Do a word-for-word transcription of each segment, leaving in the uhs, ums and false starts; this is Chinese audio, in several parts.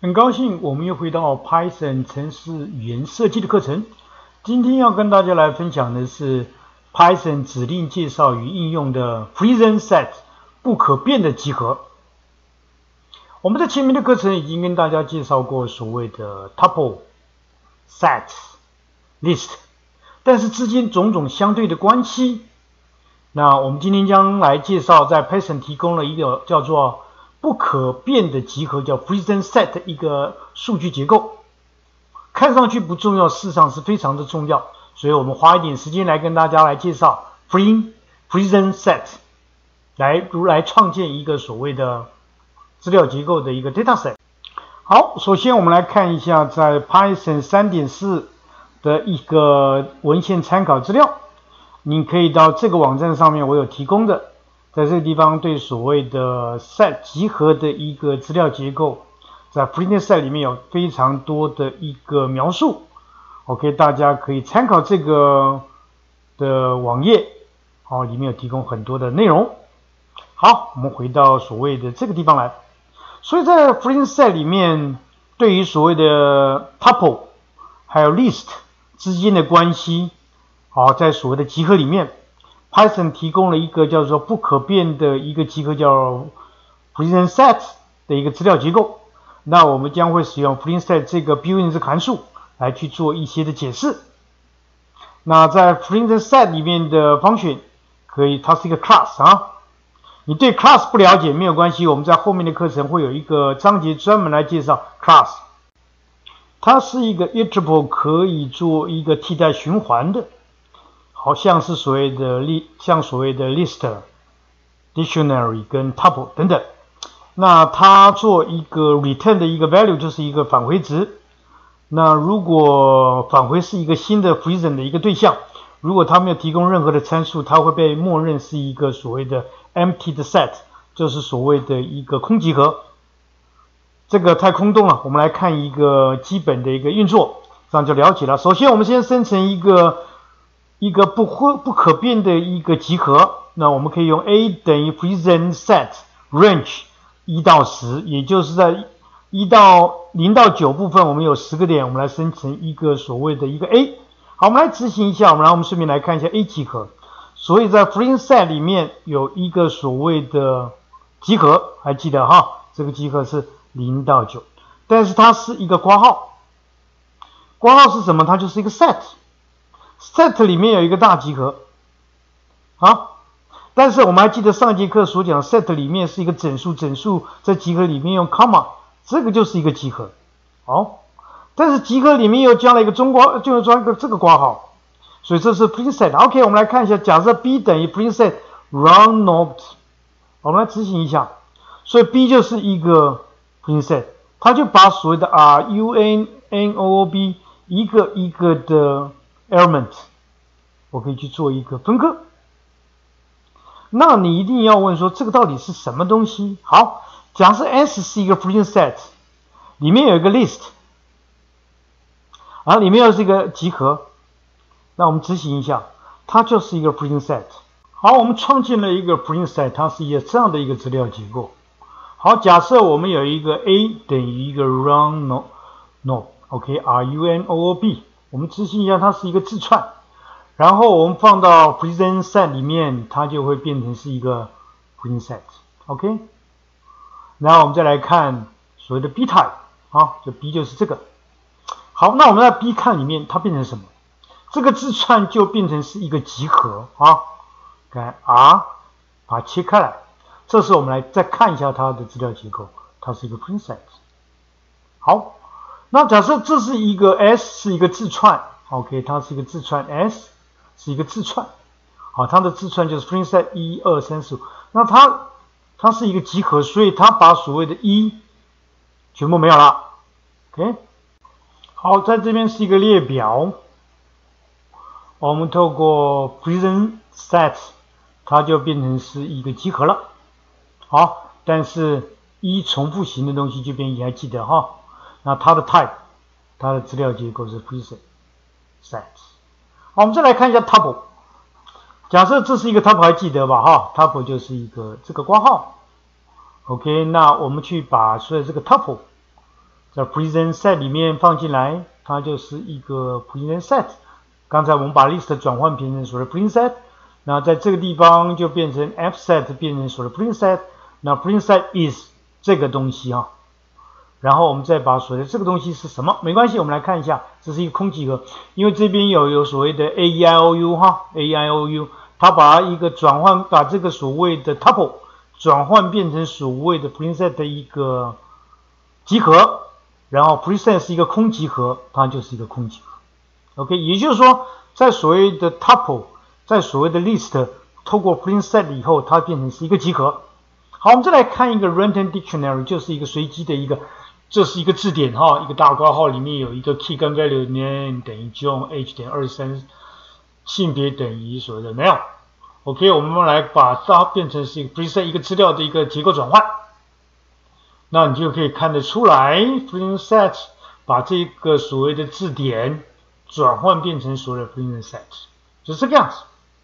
很高兴我们又回到 Python 程式语言设计的课程。今天要跟大家来分享的是 Python 指令介绍与应用的 Prison Set 不可变的集合。我们在前面的课程已经跟大家介绍过所谓的 Tuple、Set、List， 但是之间种种相对的关系。那我们今天将来介绍在 Python 提供了一个叫做不可变的集合，叫 Prison Set 的一个数据结构。看上去不重要，事实上是非常的重要，所以我们花一点时间来跟大家来介绍 Prison Set， 来如来创建一个所谓的资料结构的一个 dataset。好，首先我们来看一下在 Python 三点四 的一个文献参考资料，你可以到这个网站上面我有提供的。在这个地方对所谓的 set 集合的一个资料结构，在 Prison Set 里面有非常多的一个描述 ，OK， 大家可以参考这个的网页，好、哦，里面有提供很多的内容。好，我们回到所谓的这个地方来，所以在 Prison Set 里面，对于所谓的 Tuple 还有 List 之间的关系，好、哦，在所谓的集合里面。Python 提供了一个叫做不可变的一个集合，叫 Prison Set 的一个资料结构。那我们将会使用 Prison Set 这个 built-in 这个函数来去做一些的解释。那在 Prison Set 里面的 function 可以，它是一个 class 啊。你对 class 不了解没有关系，我们在后面的课程会有一个章节专门来介绍 class。它是一个 iterable 可以做一个替代循环的。好像是所谓的像所谓的 list、dictionary 跟 tuple 等等，那它做一个 return 的一个 value 就是一个返回值。那如果返回是一个新的 prison 的一个对象，如果它没有提供任何的参数，它会被默认是一个所谓的 empty 的 set， 就是所谓的一个空集合。这个太空洞了，我们来看一个基本的一个运作，这样就了解了。首先我们先生成一个一个不会不可变的一个集合，那我们可以用 a 等于 Prison Set range 一到十，也就是在一到零到九部分，我们有十个点，我们来生成一个所谓的一个 a。好，我们来执行一下，我们来我们顺便来看一下 a 集合。所以在 Prison Set 里面有一个所谓的集合，还记得哈？这个集合是零到九，但是它是一个括号，括号是什么？它就是一个 set。set 里面有一个大集合，好，但是我们还记得上一节课所讲 set 里面是一个整数，整数在集合里面用 comma， 这个就是一个集合，好，但是集合里面又加了一个中括，就是装一个这个括号，所以这是 Prison Set。OK， 我们来看一下，假设 b 等于 Prison Set round not， 我们来执行一下，所以 b 就是一个 Prison Set， 它就把所谓的 runoob 一个一个的element 我可以去做一个分割。那你一定要问说这个到底是什么东西？好，假设 S 是一个 Prison Set， 里面有一个 list， 然后里面又是一个集合，那我们执行一下，它就是一个 Prison Set。好，我们创建了一个 Prison Set， 它是一个这样的一个资料结构。好，假设我们有一个 A 等于一个 run no no OK runoob， 我们执行一下，它是一个字串，然后我们放到 Prison Set 里面，它就会变成是一个 Prison Set，OK。然后我们再来看所谓的 B type， 啊，这 B 就是这个。好，那我们在 B 看里面，它变成什么？这个字串就变成是一个集合啊，看 R， 把它切开来。这时候我们来再看一下它的资料结构，它是一个 Prison Set。好。那假设这是一个 S 是一个字串 ，OK， 它是一个字串 S 是一个字串，好，它的字串就是 Prison Set 一二三四五，那它它是一个集合，所以它把所谓的一全部没有了 ，OK， 好，在这边是一个列表，我们透过 Prison Set 它就变成是一个集合了，好，但是一重复型的东西就变一，还记得哈？那它的 type， 它的资料结构是 Prison Set。好，我们再来看一下 Tuple。假设这是一个 Tuple， 还记得吧？哈 ，Tuple 就是一个这个括号。OK， 那我们去把所有这个 Tuple 在 present set 里面放进来，它就是一个 present set。刚才我们把 list 转换变成所谓的 print set， 那在这个地方就变成 f set 变成所谓的 print set， 那 print set is 这个东西啊，然后我们再把所谓的这个东西是什么？没关系，我们来看一下，这是一个空集合，因为这边有有所谓的 a e i o u 哈 a e i o u， 它把一个转换，把这个所谓的 tuple 转换变成所谓的 print set 的一个集合，然后 print set 是一个空集合，它就是一个空集合。OK， 也就是说，在所谓的 tuple， 在所谓的 list， 透过 print set 以后，它变成是一个集合。好，我们再来看一个 random dictionary， 就是一个随机的一个，这是一个字典哈，一个大括号里面有一个 key 跟 value name 等于 John H 点二三，性别等于所谓的 male。OK， 我们来把它变成是一个 print set 一个资料的一个结构转换，那你就可以看得出来 print set 把这个所谓的字典转换变成所谓的 print set， 就是这个样子。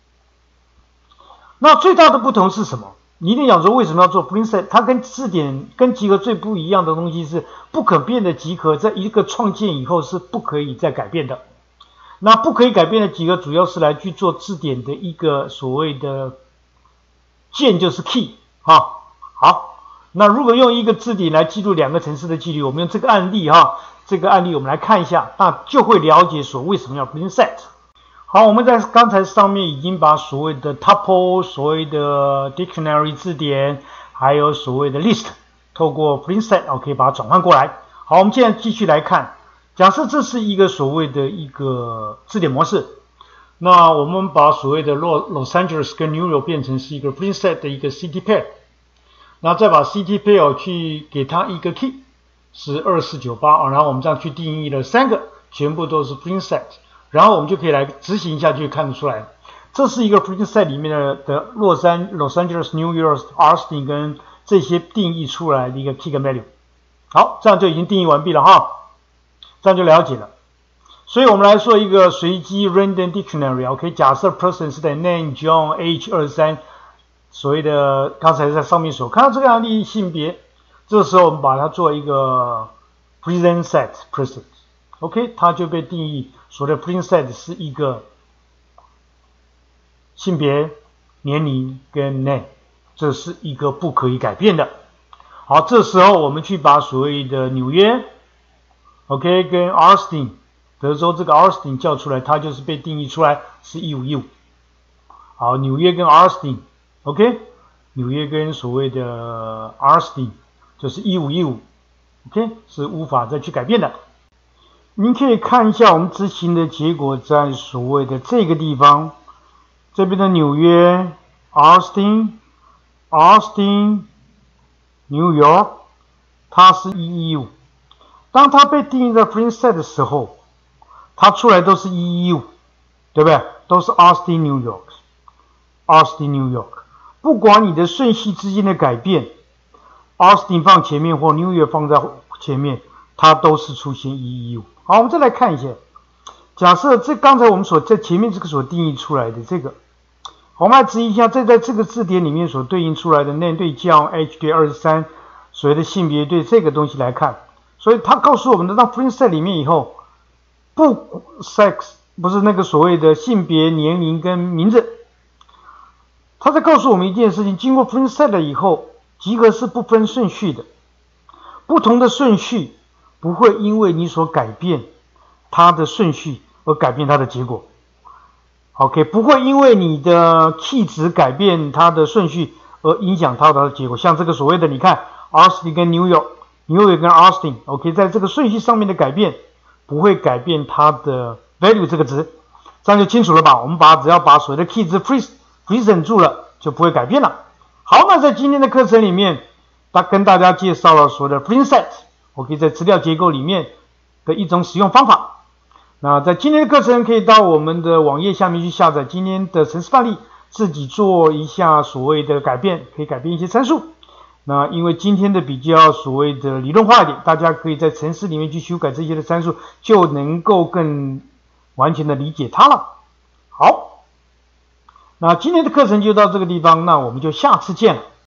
那最大的不同是什么？你一定想说为什么要做 print set？ 它跟字典跟集合最不一样的东西是不可变的集合，在一个创建以后是不可以再改变的。那不可以改变的集合主要是来去做字典的一个所谓的键，就是 key 啊。好，那如果用一个字典来记录两个程式的记录，我们用这个案例哈，这个案例我们来看一下，那就会了解说为什么要 print set。好，我们在刚才上面已经把所谓的 tuple、所谓的 dictionary 字典，还有所谓的 list， 透过 print set 我可以把它转换过来。好，我们现在继续来看，假设这是一个所谓的一个字典模式，那我们把所谓的 Los Angeles 跟 New York 变成是一个 print set 的一个 city pair， 那再把 city pair 去给它一个 key 是二四九八，然后我们这样去定义了三个，全部都是 print set。然后我们就可以来执行一下，就可以看得出来，这是一个 print set 里面的的洛杉 Los Angeles、New York、Austin 跟这些定义出来的一个 key 跟 value。好，这样就已经定义完毕了哈，这样就了解了。所以我们来说一个随机 random dictionary。OK， 假设 person 是在 name John H 二三，所谓的刚才在上面所看到这个案例性别，这时候我们把它做一个 present set person。OK， 它就被定义。所谓的 print set 是一个性别、年龄跟 name， 这是一个不可以改变的。好，这时候我们去把所谓的纽约 ，OK， 跟 Austin， 德州这个 Austin 叫出来，它就是被定义出来是一五一五。好，纽约跟 Austin，OK， 纽约跟所谓的 Austin 就是一五一五 ，OK， 是无法再去改变的。您可以看一下我们执行的结果，在所谓的这个地方，这边的纽约 Austin、Austin、New York， 它是一一五。当它被定义在 print set 的时候，它出来都是一一五，对不对？都是 Austin、New York、Austin、New York。不管你的顺序之间的改变 ，Austin 放前面或 New York 放在前面，它都是出现一一五。好，我们再来看一下，假设这刚才我们所在前面这个所定义出来的这个，我们来质疑一下，这在这个字典里面所对应出来的 name 对 John H 对二十三，所谓的性别对这个东西来看，所以它告诉我们的到 print set 里面以后，不 sex 不是那个所谓的性别、年龄跟名字，它在告诉我们一件事情，经过 print set 以后，集合是不分顺序的，不同的顺序不会因为你所改变它的顺序而改变它的结果。OK， 不会因为你的 key 值改变它的顺序而影响它的结果。像这个所谓的，你看 Austin 跟 New York、New York 跟 Austin，OK， 在这个顺序上面的改变不会改变它的 value 这个值，这样就清楚了吧？我们把只要把所谓的 key 值 present 住了，就不会改变了。好，那在今天的课程里面，他跟大家介绍了所谓的 print set。OK， 在资料结构里面的一种使用方法。那在今天的课程可以到我们的网页下面去下载今天的程式范例，自己做一下所谓的改变，可以改变一些参数。那因为今天的比较所谓的理论化一点，大家可以在程式里面去修改这些的参数，就能够更完全的理解它了。好，那今天的课程就到这个地方，那我们就下次见了。